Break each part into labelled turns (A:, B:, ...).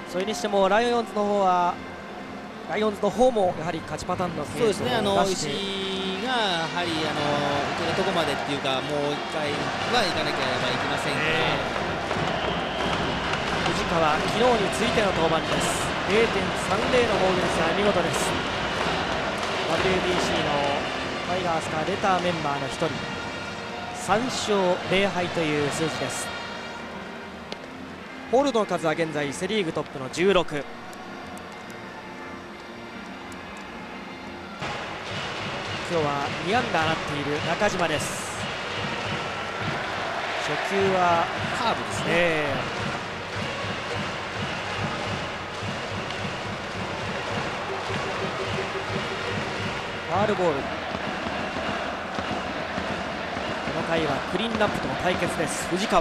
A: それにしてもライオンズの方もやはり勝ちパターンの選手を出して、
B: 石井がやはりいけるとこまでっていうか、もう1回は行かなければいけませんから、
A: 藤川、昨日についての登板です。 0.30 の防御率は見事です。 WBC のタイガースから出たメンバーの1人、3勝0敗という数字です。ホールドの数は現在セ・リーグトップの16。今日は2安打放っている中島です。初球は
B: カーブですね。
A: ファウルボール。この回はクリーンナップとの対決です。藤川、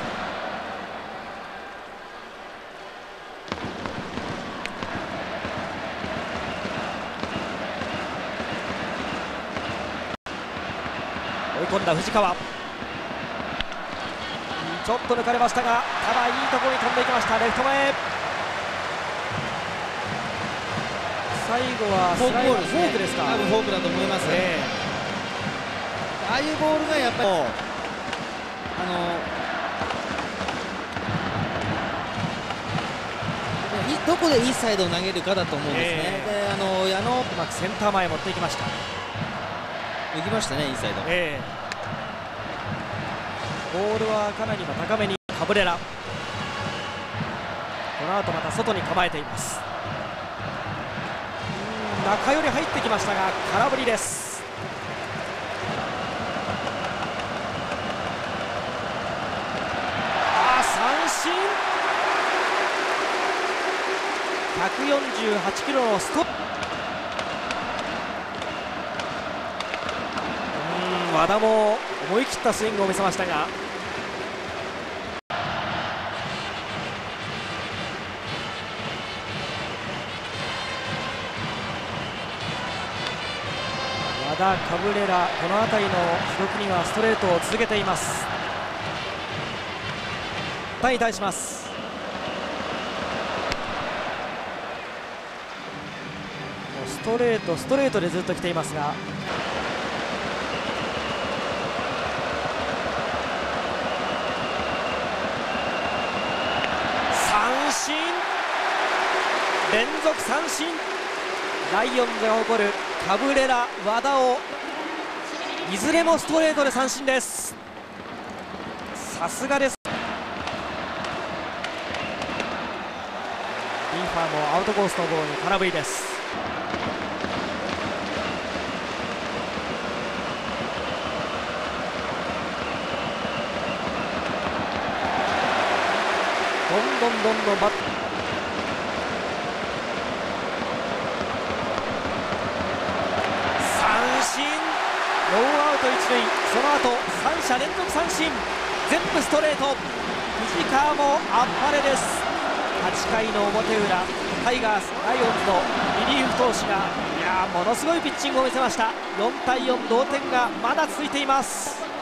A: 追い込んだ藤川、ちょっと抜かれましたが、ただいいところに飛んでいきました。レフト前、最後は
B: フォークボールですね。
A: フォークですか。
B: 多分フォークだと思います。ああいうボールがやっぱりどこでインサイドを投げるかだと思うんですね。で矢野
A: うまくセンター前持っていきました。
B: 行きましたね、インサイド。
A: ボールはかなり高めにカブレラ、この後また外に構えています。中寄り入ってきましたが空振りです。三振、148キロのストップ。和田も思い切ったスイングを見せましたが、和田、カブレラ、この辺りの記録にはストレートを続けています。対に対します。ストレートでずっと来ていますが、三振、連続三振。ライオンズが誇るカブレラ、和田をいずれもストレートで三振です。さすがです。リンファーもアウトコースのボールに空振りです。どんどんバット、ノーアウト一塁、その後3者連続三振、全部ストレート。藤川もあっぱれです。8回の表裏、タイガース、ライオンズのリリーフ投手がものすごいピッチングを見せました。4対4、同点がまだ続いています。